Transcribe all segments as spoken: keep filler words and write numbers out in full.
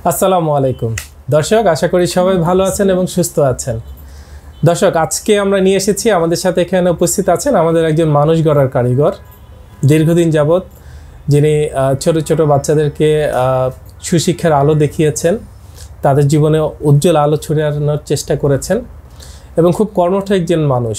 আসসালামু আলাইকুম দর্শক, আশা করি সবাই ভালো আছেন এবং সুস্থ আছেন। দর্শক, আজকে আমরা নিয়ে এসেছি, আমাদের সাথে এখানে উপস্থিত আছেন আমাদের একজন মানুষ গড়ার কারিগর। দীর্ঘদিন যাবৎ যিনি ছোট ছোট বাচ্চাদেরকে সুশিক্ষার আলো দেখিয়েছেন, তাদের জীবনে উজ্জ্বল আলো ছড়ানোর চেষ্টা করেছেন এবং খুব কর্মঠ একজন মানুষ।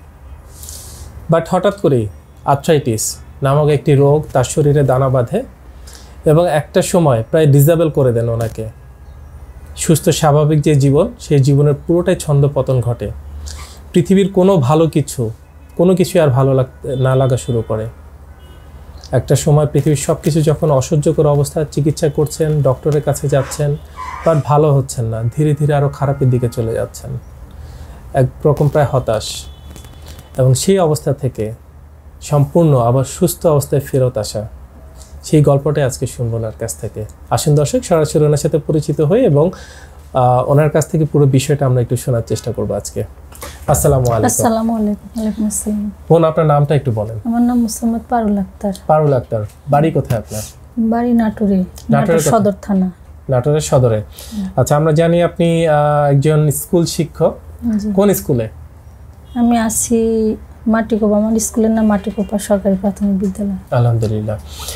বাট হঠাৎ করেই আর্থ্রাইটিস নামক একটি রোগ তার শরীরে দানা বাঁধে এবং একটা সময় প্রায় ডিসেবল করে দেন ওনাকে। সুস্থ স্বাভাবিক যে জীবন, সেই জীবনের পুরোটাই ছন্দপতন ঘটে। পৃথিবীর কোনো ভালো কিছু কোনো কিছু আর ভালো লাগ না লাগা শুরু করে। একটা সময় পৃথিবীর সব কিছু যখন অসহ্যকর অবস্থায় চিকিৎসা করছেন, ডক্টরের কাছে যাচ্ছেন, বাট ভালো হচ্ছেন না, ধীরে ধীরে আরও খারাপের দিকে চলে যাচ্ছেন, একরকম প্রায় হতাশ। এবং সেই অবস্থা থেকে সম্পূর্ণ আবার সুস্থ অবস্থায় ফেরত আসা, সেই গল্পটাই আজকে শুনবো ওনার কাছ থেকে। আসুন দর্শক, সরাসরি ওনার সাথে পরিচিত হই এবং ওনার কাছ থেকে পুরো বিষয়টা আমরা একটু শোনার চেষ্টা করবো আজকে। আসসালামু আলাইকুম। আসসালামু আলাইকুম। ওয়ালাইকুম আসসালাম। বোন, আপনার নামটা একটু বলেন। আমার নাম মুসাম্মদ পারুল আক্তার। পারুল আক্তার, বাড়ি কোথায় আপনার? বাড়ি নাটোরে, নাটোর সদর থানা। নাটোরের সদরে। আচ্ছা, আমরা জানি আপনি একজন স্কুল শিক্ষক। কোন স্কুলে? আমি আছি মাটিকোপা, আমার স্কুলের নাম মাটিকোপা সরকারি প্রাথমিক বিদ্যালয়। আলহামদুলিল্লাহ।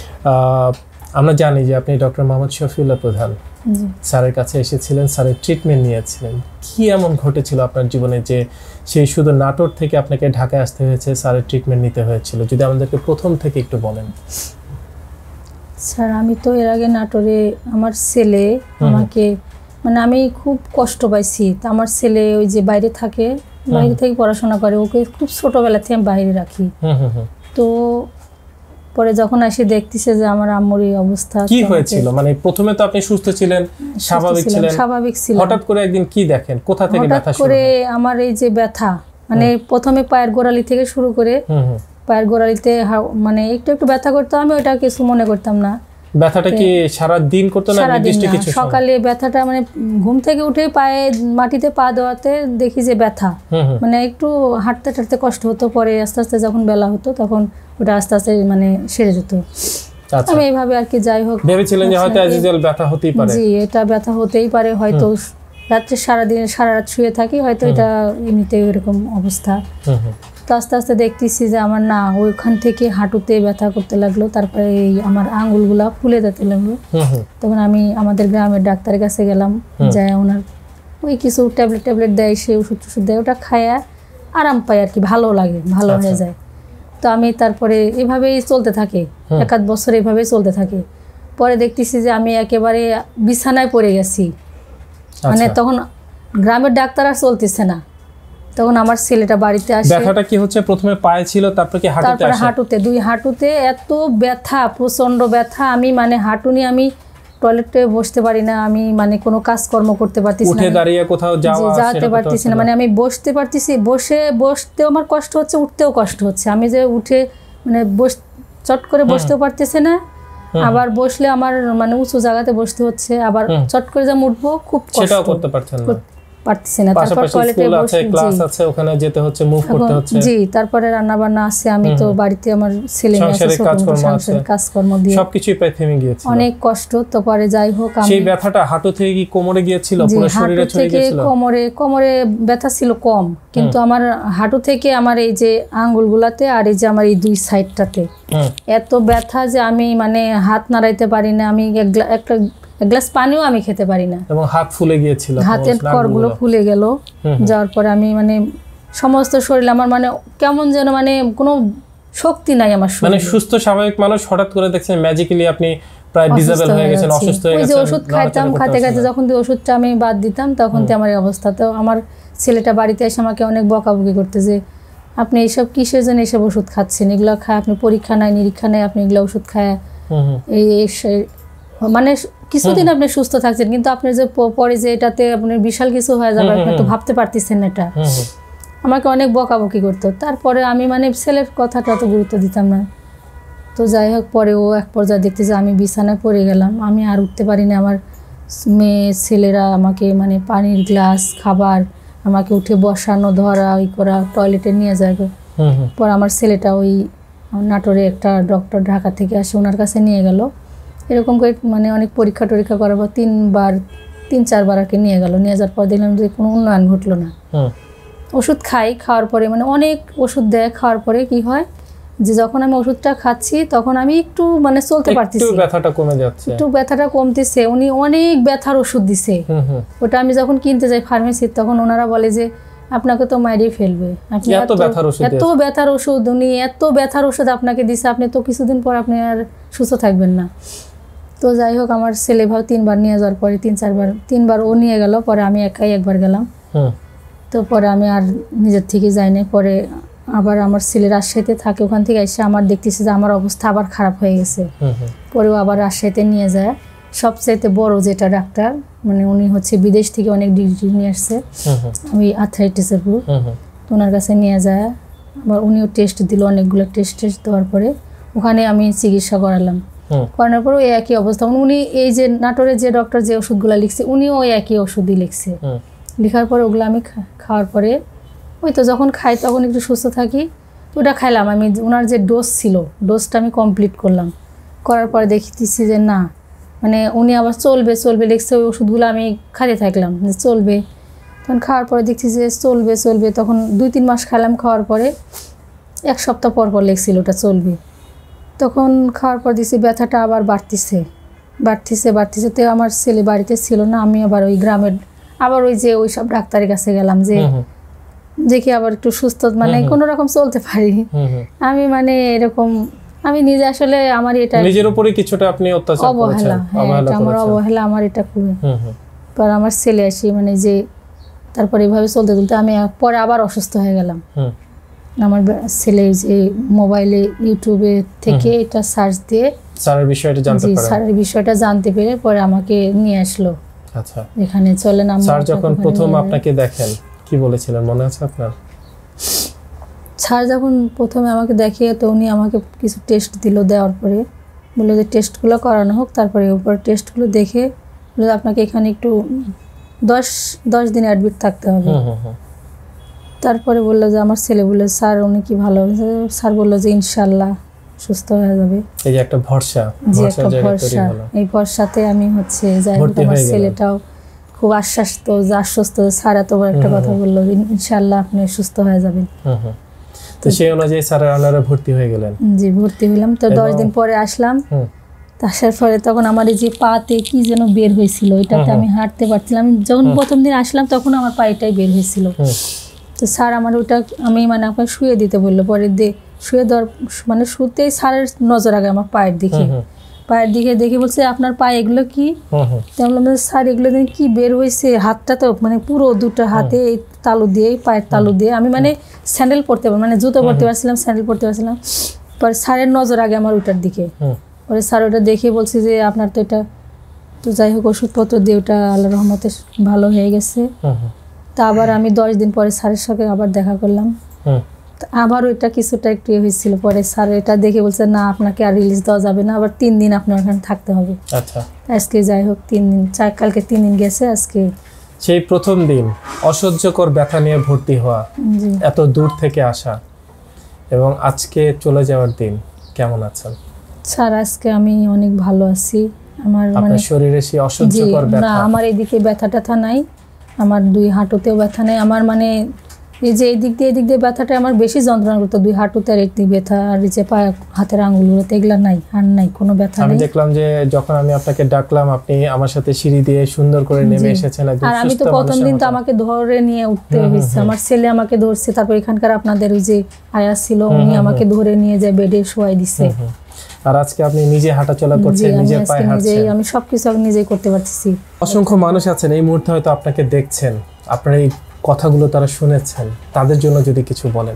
আমরা জানি যে আপনি ডক্টর মোহাম্মদ শফিউল্লাহ প্রধান স্যারের কাছে এসেছিলেন, স্যারের ট্রিটমেন্ট নিয়েছিলেন। কি এমন ঘটেছিল আপনার জীবনে যে সেই শুধু নাটোর থেকে আপনাকে ঢাকায় আসতে হয়েছে, স্যারের ট্রিটমেন্ট নিতে হয়েছিল? যদি আমাদেরকে প্রথম থেকে একটু বলেন। স্যার, আমি তো এর আগে নাটোরে আমার ছেলে আমাকে মানে আমি খুব কষ্ট পাইছি। তা আমার ছেলে ওই যে বাইরে থাকে, বাইরে থেকে পড়াশোনা করে, ওকে খুব ছোটবেলা থেকে আমি বাইরে রাখি। তো পরে যখন এসে দেখতেছে যে আমার আম্মুর এই অবস্থা। কি হয়েছিল? মানে প্রথমে তো আপনি সুস্থ ছিলেন, স্বাভাবিক ছিলেন, স্বাভাবিক ছিলেন, হঠাৎ করে একদিন কি দেখেন? কোথা থেকে ব্যথা শুরু হয়? করে আমার এই যে ব্যথা, মানে প্রথমে পায়ের গোড়ালি থেকে শুরু করে পায়ের গোড়ালিতে মানে একটু একটু ব্যথা করতো, আমি ওটা কিছু মনে করতাম না। ব্যথাটা কি সারা দিন করতে না নির্দিষ্ট কিছু? সকালে ব্যথাটা মানে ঘুম থেকে উঠে পায়ে মাটিতে পা দেওয়াতে দেখি যে ব্যথা, মানে একটু হাঁটতে হাঁটতে কষ্ট হতো। পরে আস্তে আস্তে যখন বেলা হতো তখন ওটা আস্তে আস্তে মানে সেরে যেত। আমি এইভাবে আর কি, যাই হোক, ভেবেছিলেন যে হয়তো অ্যাজিজাল ব্যথা হতেই পারে। জি, এটা ব্যথা হতেই পারে, হয়তো রাত্রে সারাদিন সারা রাত শুয়ে থাকি, হয়তো এটা এমনিতে এরকম অবস্থা। তো আস্তে আস্তে দেখতেছি যে আমার না ওইখান থেকে হাঁটুতে ব্যথা করতে লাগলো, তারপরে এই আমার আঙুলগুলা ফুলে যেতে লাগলো। তখন আমি আমাদের গ্রামের ডাক্তারের কাছে গেলাম, যাই ওনার ওই কিছু ট্যাবলেট ট্যাবলেট দেয়, সে ওষুধ টষুধ দেয়, ওটা খায়া আরাম পাই আর কি, ভালো লাগে, ভালো হয়ে যায়। তো আমি তারপরে এভাবেই চলতে থাকে, এক আধ বছর এভাবেই চলতে থাকে। পরে দেখতেছি যে আমি একেবারে বিছানায় পড়ে গেছি, মানে তখন গ্রামের ডাক্তার আর চলতেছে না। তখন আমার ছেলেটা বাড়িতে আসে। ব্যথাটা কি হচ্ছে? প্রথমে পায়ে ছিল, তারপর কি হাঁটুতে? তারপরে হাঁটুতে, দুই হাঁটুতে এত ব্যথা, প্রচন্ড ব্যথা। আমি মানে হাঁটু নিয়ে আমি টয়লেটে বসতে পারি না, আমি মানে কোনো কাজকর্ম করতে পারতেছি না, উঠে দাঁড়িয়ে কোথাও যাওয়া যেতে পারতেছি না। মানে আমি বসতে পারতেছি, বসে বসতেও আমার কষ্ট হচ্ছে, উঠতেও কষ্ট হচ্ছে। আমি যে উঠে মানে বস চট করে বসতেও পারতেছে না, আবার বসলে আমার মানে উঁচু জায়গাতে বসতে হচ্ছে, আবার চট করে যা উঠবো খুব কষ্ট, সেটাও করতে পারছেন না, পারতেছি না। তারপর টয়লেটে বসে ক্লাস আছে, ওখানে যেতে হচ্ছে, মুভ করতে হচ্ছে। জি, তারপরে রান্না বান্না আছে, আমি তো বাড়িতে আমার ছেলে মেয়ে আছে, সংসারের কাজকর্ম দিয়ে সবকিছুই প্রায় থেমে গিয়েছিল, অনেক কষ্ট। তো পরে যাই হোক, সেই ব্যথাটা হাঁটু থেকে কি কোমরে গিয়েছিল? পুরো শরীরে ছড়িয়ে গিয়েছিল? কোমরে, কোমরে ব্যথা ছিল কম, কিন্তু আমার হাঁটু থেকে আমার এই যে আঙ্গুলগুলাতে আর এই যে আমার এই দুই সাইডটাতে এত ব্যথা যে আমি মানে হাত নাড়াইতে পারি না, আমি একটা এক গ্লাস পানিও আমি খেতে পারি না, এবং হাত ফুলে গিয়েছিল, হাতের করগুলো ফুলে গেল। যাওয়ার পরে আমি মানে সমস্ত শরীর আমার মানে কেমন যেন মানে কোনো শক্তি নাই আমার শরীরে। মানে সুস্থ স্বাভাবিক মানুষ হঠাৎ করে দেখছেন ম্যাজিক্যালি আপনি প্রায় ডিসেবল হয়ে গেছেন, অসুস্থ হয়ে গেছেন। ওই যে ওষুধ খাইতাম, খাইতে খাইতে যখন দিয়ে ওষুধটা আমি বাদ দিতাম, তখন তো আমার এই অবস্থা। তো আমার ছেলেটা বাড়িতে এসে আমাকে অনেক বকাবকি করতে, যে আপনি এইসব কিসের জন্য এইসব ওষুধ খাচ্ছেন, এগুলো খায় আপনি পরীক্ষা নাই নিরীক্ষা নেই, আপনি এগুলো ওষুধ খায় এই মানে কিছুদিন আপনি সুস্থ থাকছেন, কিন্তু আপনি যে পরে যে এটাতে আপনার বিশাল কিছু হয়ে যাবে আপনি তো ভাবতে পারতেছেন না। এটা আমাকে অনেক বকাবকি করতো। তারপরে আমি মানে ছেলের কথাটা তো গুরুত্ব দিতাম না। তো যাই হোক, পরে ও এক পর্যায়ে দেখতে যে আমি বিছানায় পড়ে গেলাম, আমি আর উঠতে পারি না। আমার মেয়ে ছেলেরা আমাকে মানে পানির গ্লাস, খাবার আমাকে উঠে বসানো, ধরা, ওই করা, টয়লেটে নিয়ে যায়। পর আমার ছেলেটা ওই নাটোরে একটা ডক্টর ঢাকা থেকে আসে, ওনার কাছে নিয়ে গেল। এরকম করে মানে অনেক পরীক্ষা টরীক্ষা করার পর তিনবার তিন চারবার আর কি নিয়ে গেল, নিয়ে যাওয়ার পর দেখলাম যে কোনো উন্নয়ন ঘটলো না। ওষুধ খাই, খাওয়ার পরে মানে অনেক ওষুধ দেয়, খাওয়ার পরে কি হয় যে যখন আমি ওষুধটা খাচ্ছি তখন আমি একটু মানে চলতে পারতেছি, একটু ব্যথাটা কমে যাচ্ছে, একটু ব্যথাটা কমতেছে। উনি অনেক ব্যথার ওষুধ দিছে, ওটা আমি যখন কিনতে যাই ফার্মেসি তখন ওনারা বলে যে আপনাকে তো মাইরে ফেলবে, আপনি এত ব্যথার ওষুধ, এত ব্যথার ওষুধ উনি এত ব্যথার ওষুধ আপনাকে দিছে, আপনি তো কিছুদিন পর আপনি আর সুস্থ থাকবেন না। তো যাই হোক আমার ছেলে ভাব তিনবার নিয়ে যাওয়ার পরে তিন চারবার তিনবার ও নিয়ে গেল, পরে আমি একাই একবার গেলাম। তো পরে আমি আর নিজের থেকে যাই না, পরে আবার আমার ছেলে রাজশাহীতে থাকে, ওখান থেকে এসে আমার দেখতেছি যে আমার অবস্থা আবার খারাপ হয়ে গেছে। পরেও আবার রাজশাহীতে নিয়ে যায়, সবচাইতে বড় যেটা ডাক্তার মানে উনি হচ্ছে বিদেশ থেকে অনেক ডিগ্রি নিয়ে আসছে ওই আর্থ্রাইটিসের উপর, ওনার কাছে নিয়ে যায়। আবার উনিও টেস্ট দিল, অনেকগুলো টেস্ট টেস্ট দেওয়ার পরে ওখানে আমি চিকিৎসা করালাম। করানোর পরেও একই অবস্থা, উনি এই যে নাটোরে যে ডক্টর যে ওষুধগুলো লিখছে উনিও ওই একই ওষুধই লিখছে। লেখার পরে ওগুলো আমি খাওয়ার পরে ওই তো যখন খাই তখন একটু সুস্থ থাকি, তো ওটা খাইলাম আমি। ওনার যে ডোজ ছিল ডোজটা আমি কমপ্লিট করলাম, করার পরে দেখতেছি যে না মানে উনি আবার চলবে চলবে লিখছে, ওই ওষুধগুলো আমি খাইতে থাকলাম যে চলবে। তখন খাওয়ার পরে দেখছি যে চলবে চলবে, তখন দুই তিন মাস খাইলাম, খাওয়ার পরে এক সপ্তাহ পর পর লিখছিল ওটা চলবে। তখন খাওয়ার পর দেখছি ব্যথাটা আবার বাড়তিছে বাড়তিছে বাড়তিছে তো আমার ছেলে বাড়িতে ছিল না, আমি আবার ওই গ্রামের আবার ওই যে ওই সব ডাক্তারের কাছে গেলাম যে দেখি আবার একটু সুস্থ মানে কোনো রকম চলতে পারি আমি। মানে এরকম আমি নিজে আসলে আমার এটা নিজের উপরে কিছুটা আপনি অত্যাচার করেছেন, অবহেলা, আমার অবহেলা, আমার এটা খুবই। পর আমার ছেলে আসি মানে যে তারপরে এইভাবে চলতে চলতে আমি পরে আবার অসুস্থ হয়ে গেলাম। আমার ছেলে যে মোবাইলে ইউটিউবে থেকে এটা সার্চ দিয়ে স্যারের বিষয়টা জানতে পারে, স্যারের বিষয়টা জানতে পেরে পরে আমাকে নিয়ে আসলো। আচ্ছা, এখানে চলেন আমরা। স্যার যখন প্রথম আপনাকে দেখেন কি বলেছিলেন মনে আছে আপনার? স্যার যখন প্রথমে আমাকে দেখে তো উনি আমাকে কিছু টেস্ট দিল, দেওয়ার পরে বললো যে টেস্টগুলো করানো হোক, তারপরে উপর টেস্টগুলো দেখে বললো আপনাকে এখানে একটু দশ দশ দিন অ্যাডমিট থাকতে হবে। তারপরে বললো যে আমার ছেলে বললো স্যার উনি কি ভালো হয়েছে, স্যার বললো যে ইনশাল্লাহ সুস্থ হয়ে যাবে। এই যে একটা ভরসা, যে একটা ভরসা, এই ভরসাতে আমি হচ্ছে যাই হোক আমার ছেলেটাও খুব আশ্বাস তো আশ্বস্ত, স্যার এত বড় একটা কথা বললো ইনশাল্লাহ আপনি সুস্থ হয়ে যাবেন। তো সেই অনুযায়ী স্যারের আনারে ভর্তি হয়ে গেলেন? জি ভর্তি হলাম। তো দশ দিন পরে আসলাম, আসার পরে তখন আমার এই যে পাতে কি যেন বের হয়েছিল, এটাতে আমি হাঁটতে পারছিলাম। যখন প্রথম দিন আসলাম তখন আমার পায়েটাই বের হয়েছিল। তো স্যার আমার ওটা আমি মানে আপনাকে শুয়ে দিতে বললো, পরে দিয়ে শুয়ে দেওয়ার মানে শুতেই স্যারের নজর আগে আমার পায়ের দিকে, পায়ের দিকে দেখে বলছে আপনার পায়ে এগুলো কি? বললাম স্যার এগুলো দিন কি বের হয়েছে, হাতটা তো মানে পুরো দুটো হাতে তালু দিয়ে পায়ের তালু দিয়ে আমি মানে স্যান্ডেল পরতে পারি মানে জুতো পরতে পারছিলাম, স্যান্ডেল পরতে পারছিলাম। পরে স্যারের নজর আগে আমার ওটার দিকে, পরে স্যার ওটা দেখে বলছে যে আপনার তো এটা তো যাই হোক ওষুধপত্র দিয়ে ওটা আল্লাহ রহমতে ভালো হয়ে গেছে। তা আবার আমি দশ দিন পরে স্যারের সঙ্গে আবার দেখা করলাম, আবার ওইটা কিছুটা একটু হয়েছিল। পরে স্যার এটা দেখে বলছে না আপনাকে আর রিলিজ দেওয়া যাবে না, আবার তিন দিন আপনার ওখানে থাকতে হবে। আচ্ছা, আজকে যাই হোক তিন দিন, চার কালকে তিন দিন গেছে। আজকে সেই প্রথম দিন অসহ্যকর ব্যথা নিয়ে ভর্তি হওয়া, এত দূর থেকে আসা এবং আজকে চলে যাওয়ার দিন, কেমন আছেন? স্যার আজকে আমি অনেক ভালো আছি। আমার মানে শরীরে সেই অসহ্যকর ব্যথা না, আমার এদিকে ব্যথা ট্যাথা নাই, আমার দুই হাঁটুতেও ব্যথা নাই। আমার মানে এই যে এই দিক দিয়ে এদিক দিয়ে ব্যথাটা আমার বেশি যন্ত্রণা করতো, দুই হাঁটুতে আর একদিক ব্যথা, আর এই যে পায়ে হাতের আঙুলগুলোতে এগুলো নাই, আর নাই কোনো ব্যথা। আমি দেখলাম যে যখন আমি আপনাকে ডাকলাম আপনি আমার সাথে সিঁড়ি দিয়ে সুন্দর করে নেমে এসেছেন। আর আমি তো প্রথম দিন তো আমাকে ধরে নিয়ে উঠতে হয়েছে, আমার ছেলে আমাকে ধরছে, তারপর এখানকার আপনাদের ওই যে আয়া ছিল উনি আমাকে ধরে নিয়ে যায় বেডে শোয়াই দিছে। আর আজকে আপনি নিজে হাঁটাচলা করছেন, নিজের পায়ে হাঁটছেন, আমি সবকিছু নিজেই করতে পারতেছি। অসংখ্য মানুষ আছেন এই মুহূর্তে হয়তো আপনাকে দেখছেন, আপনার এই কথাগুলো তারা শুনেছেন, তাদের জন্য যদি কিছু বলেন।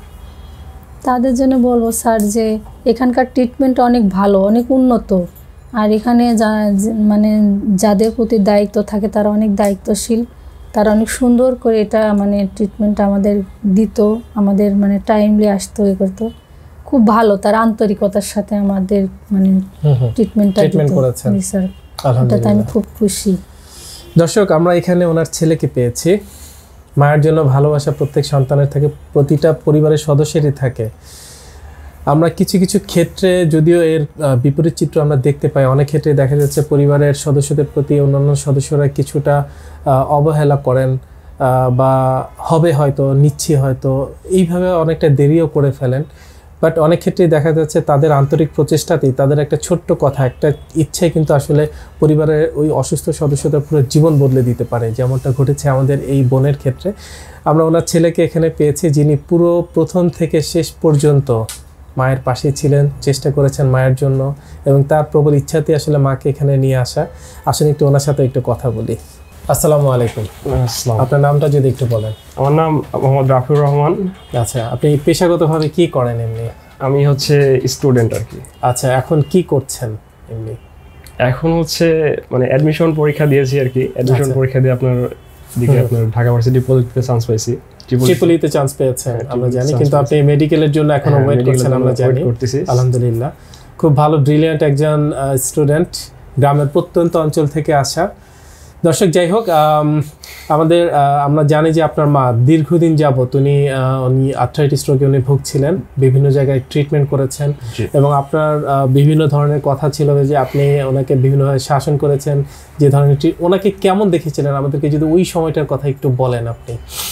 তাদের জন্য বলবো স্যার যে এখানকার ট্রিটমেন্ট অনেক ভালো, অনেক উন্নত। আর এখানে যা মানে যাদের প্রতি দায়িত্ব থাকে তারা অনেক দায়িত্বশীল, তারা অনেক সুন্দর করে এটা মানে ট্রিটমেন্ট আমাদের দিত, আমাদের মানে টাইমলি আসতো, এ করতো খুব ভালো, তার আন্তরিকতার সাথে আমাদের মানে ট্রিটমেন্টটা ট্রিটমেন্ট করেছেন। স্যার আলহামদুলিল্লাহ আমি খুব খুশি। দর্শক আমরা এখানে ওনার ছেলেকে পেয়েছি। মায়ের জন্য ভালোবাসা প্রত্যেক সন্তানের থাকে, প্রতিটা পরিবারের সদস্যেরই থাকে। আমরা কিছু কিছু ক্ষেত্রে যদিও এর বিপরীত চিত্র আমরা দেখতে পাই, অনেক ক্ষেত্রে দেখা যাচ্ছে পরিবারের সদস্যদের প্রতি অন্যান্য সদস্যরা কিছুটা অবহেলা করেন বা হবে হয়তো নিচ্ছি হয়তো এইভাবে অনেকটা দেরিও করে ফেলেন। বাট অনেক ক্ষেত্রেই দেখা যাচ্ছে তাদের আন্তরিক প্রচেষ্টাতেই, তাদের একটা ছোট্ট কথা, একটা ইচ্ছে কিন্তু আসলে পরিবারের ওই অসুস্থ সদস্যদের পুরো জীবন বদলে দিতে পারে, যেমনটা ঘটেছে আমাদের এই বোনের ক্ষেত্রে। আমরা ওনার ছেলেকে এখানে পেয়েছি যিনি পুরো প্রথম থেকে শেষ পর্যন্ত মায়ের পাশে ছিলেন, চেষ্টা করেছেন মায়ের জন্য, এবং তার প্রবল ইচ্ছাতে আসলে মাকে এখানে নিয়ে আসা। আসলে একটু ওনার সাথে একটু কথা বলি। আসসালামু আলাইকুম। আপনার নামটা যদি একটু বলেন। আমার নাম মোহাম্মদ রাফিউর রহমান। আচ্ছা, আপনি পেশাগতভাবে কি করেন এমনি? আমি হচ্ছে স্টুডেন্ট আর কি। আচ্ছা, এখন কি করছেন এমনি? এখন হচ্ছে মানে অ্যাডমিশন পরীক্ষা দিয়েছি আর কি। অ্যাডমিশন পরীক্ষা দিয়ে আপনার দিকে আপনার ঢাকা ভার্সিটি প্রযুক্তিতে চান্স পাইছি। ট্রিপলিতে চান্স পেয়েছেন আমরা জানি, কিন্তু আপনি মেডিকেলের জন্য এখনো ওয়েট করছেন আমরা জানি। আলহামদুলিল্লাহ, খুব ভালো ব্রিলিয়ান্ট একজন স্টুডেন্ট, গ্রামের প্রত্যন্ত অঞ্চল থেকে আসা। দর্শক, যাই হোক, আমাদের আমরা জানি যে আপনার মা দীর্ঘদিন যাবত উনি উনি আর্থ্রাইটিস রোগে উনি ভুগছিলেন, বিভিন্ন জায়গায় ট্রিটমেন্ট করেছেন, এবং আপনার বিভিন্ন ধরনের কথা ছিল যে আপনি ওনাকে বিভিন্নভাবে শাসন করেছেন, যে ধরনের ওনাকে কেমন দেখেছিলেন আমাদেরকে যদি ওই সময়টার কথা একটু বলেন আপনি।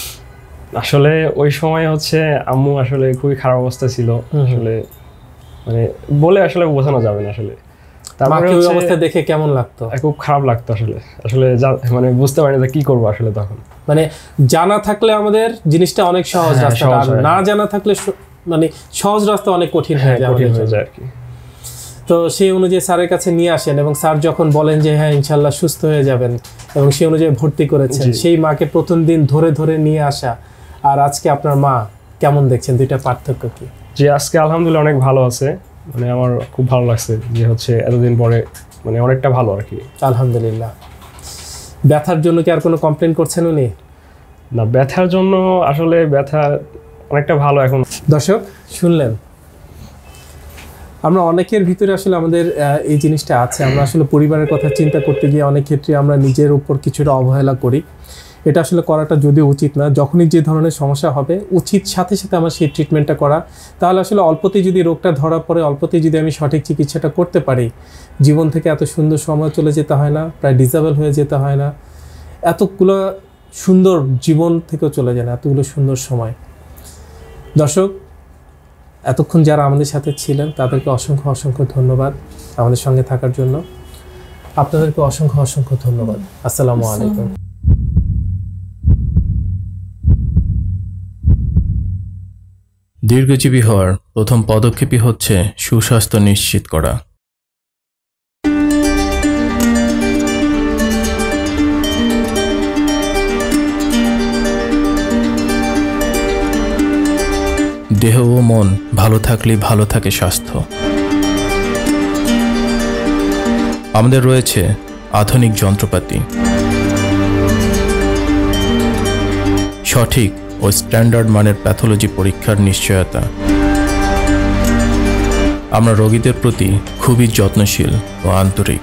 আসলে ওই সময় হচ্ছে আম্মু আসলে খুবই খারাপ অবস্থা ছিল, আসলে মানে বলে আসলে বোঝানো যাবে না। আসলে তারপরে ওই অবস্থা দেখে কেমন লাগতো? খুব খারাপ লাগতো আসলে। আসলে মানে বুঝতে পারি না কি করবো আসলে তখন। মানে জানা থাকলে আমাদের জিনিসটা অনেক সহজ রাস্তা, আর না জানা থাকলে মানে সহজ রাস্তা অনেক কঠিন হয়ে যায় আর কি। তো সেই অনুযায়ী স্যারের কাছে নিয়ে আসেন, এবং স্যার যখন বলেন যে হ্যাঁ ইনশাল্লাহ সুস্থ হয়ে যাবেন, এবং সেই অনুযায়ী ভর্তি করেছেন, সেই মাকে প্রথম দিন ধরে ধরে নিয়ে আসা আর আজকে আপনার মা কেমন দেখছেন, দুইটা পার্থক্য কি? জি, আজকে আলহামদুলিল্লাহ অনেক ভালো আছে, মানে আমার খুব ভালো লাগছে যে হচ্ছে এতদিন পরে মানে অনেকটা ভালো আর কি। আলহামদুলিল্লাহ। ব্যথার জন্য কি আর কোনো কমপ্লেন করছেন উনি? না, ব্যথার জন্য আসলে ব্যথা অনেকটা ভালো এখন। দর্শক শুনলেন, আমরা অনেকের ভিতরে আসলে আমাদের এই জিনিসটা আছে, আমরা আসলে পরিবারের কথা চিন্তা করতে গিয়ে অনেক ক্ষেত্রে আমরা নিজের উপর কিছুটা অবহেলা করি। এটা আসলে করাটা যদিও উচিত না। যখনই যে ধরনের সমস্যা হবে উচিত সাথে সাথে আমার সেই ট্রিটমেন্টটা করা, তাহলে আসলে অল্পতেই যদি রোগটা ধরা পড়ে, অল্পতেই যদি আমি সঠিক চিকিৎসাটা করতে পারি, জীবন থেকে এত সুন্দর সময় চলে যেতে হয় না, প্রায় ডিসেবল হয়ে যেতে হয় না, এতগুলো সুন্দর জীবন থেকেও চলে যায় না এতগুলো সুন্দর সময়। দর্শক, এতক্ষণ যারা আমাদের সাথে ছিলেন তাদেরকে অসংখ্য অসংখ্য ধন্যবাদ আমাদের সঙ্গে থাকার জন্য। আপনাদেরকে অসংখ্য অসংখ্য ধন্যবাদ। আসসালামু আলাইকুম। দীর্ঘজীবী হওয়ার প্রথম পদক্ষেপই হচ্ছে সুস্বাস্থ্য নিশ্চিত করা। দেহ ও মন ভালো থাকলেই ভালো থাকে স্বাস্থ্য। আমাদের রয়েছে আধুনিক যন্ত্রপাতি, সঠিক ও স্ট্যান্ডার্ড মানের প্যাথোলজি পরীক্ষার নিশ্চয়তা। আমরা রোগীদের প্রতি খুবই যত্নশীল ও আন্তরিক।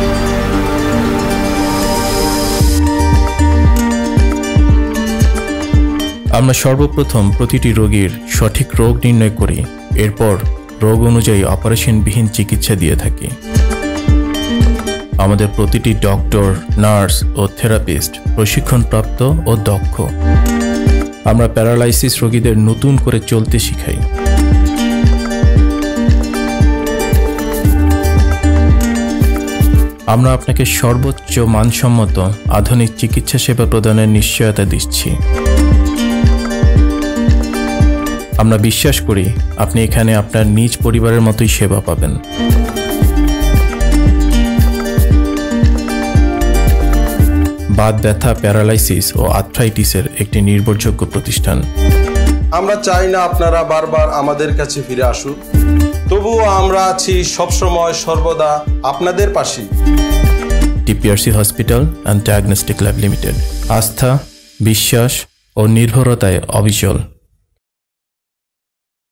আমরা সর্বপ্রথম প্রতিটি রোগীর সঠিক রোগ নির্ণয় করি, এরপর রোগ অনুযায়ী অপারেশনবিহীন চিকিৎসা দিয়ে থাকি। আমাদের প্রতিটি ডক্টর, নার্স ও থেরাপিস্ট প্রশিক্ষণপ্রাপ্ত ও দক্ষ। আমরা প্যারালাইসিস রোগীদের নতুন করে চলতে শিখাই। আমরা আপনাকে সর্বোচ্চ মানসম্মত আধুনিক চিকিৎসা সেবা প্রদানের নিশ্চয়তা দিচ্ছি। আমরা বিশ্বাস করি আপনি এখানে আপনার নিজ পরিবারের মতোই সেবা পাবেন। বাত ব্যথা, প্যারালাইসিস ও আর্থ্রাইটিসের একটি নির্ভরযোগ্য প্রতিষ্ঠান। আমরা চাই না আপনারা বারবার আমাদের কাছে ফিরে আসুন, তবুও আমরা আছি সবসময় সর্বদা আপনাদের পাশে। TPRC hospital and diagnostic lab limited, আস্থা, বিশ্বাস ও নির্ভরতায় অবিচল।